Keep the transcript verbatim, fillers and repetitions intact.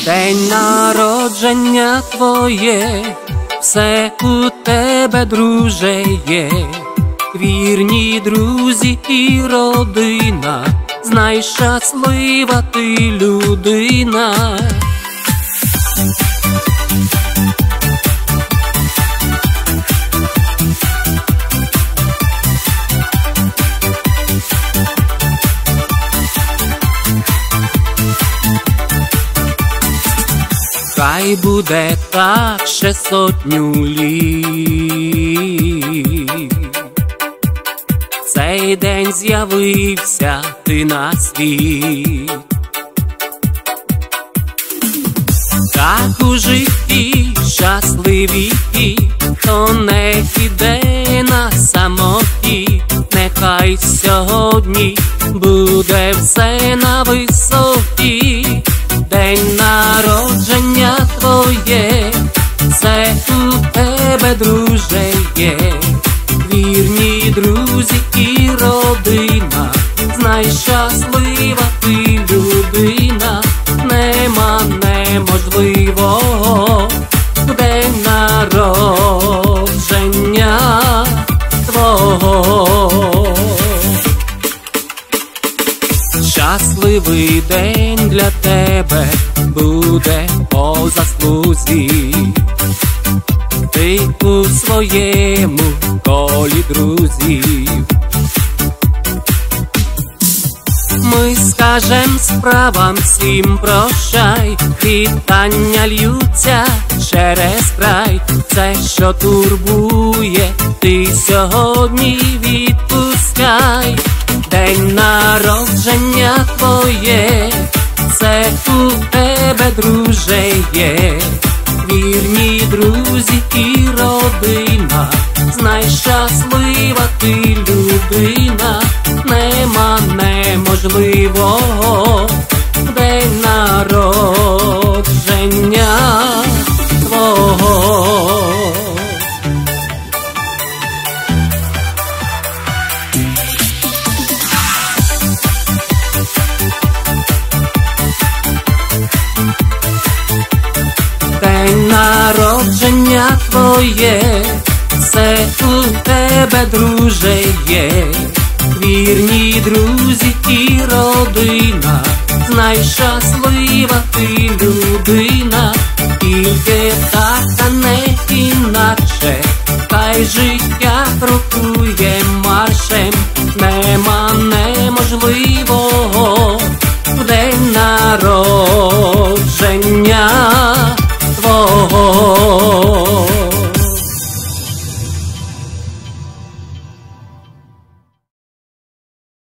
День народження твоє, все у тебе, друже, є. Вірні друзі і родина, знай, щаслива ти людина. Хай буде так ще сотню літ. Цей день з'явився ти на світ. Так у житті щасливі ті, хто не піде на самоті. Нехай сьогодні буде все на висоті. День народження твоє, це у тебе, друже, є. Вірні друзі і родина, знай, щаслива ти людина. Нема неможливого в день народження твого. Щасливий день для тебе буде по заслузі. Ти у своєму колі друзів. Ми скажем справам всім прощай, вітання льються через край. Це, що турбує, ти сьогодні відпускай. День народження твоє, це у тебе, друже, є. Вірні друзі і родина, знай, щаслива ти людина. Нема неможливого в день народження твого. День народження твоє, це у тебе, друже, є. Вірні друзі і родина, знай, щаслива ти людина. Тільки так, а не інакше, хай життя крокує маршем. Нема неможливого в день народження твого.